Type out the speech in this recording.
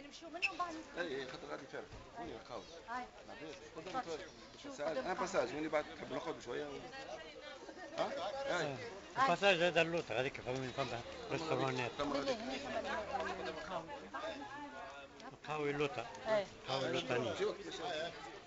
نمشيو منهم بعد. اي خاطر غادي فارغ وين القهوه؟ هاي لاباس قدام شوف ان باساج وين بعد تحب نقعد شويه ها؟ اي الباساج هذا اللوط هذيك فما فما ريستورانات بالله هنا ثم القهوة. القهوة اللوطة اي القهوة اللوطانية.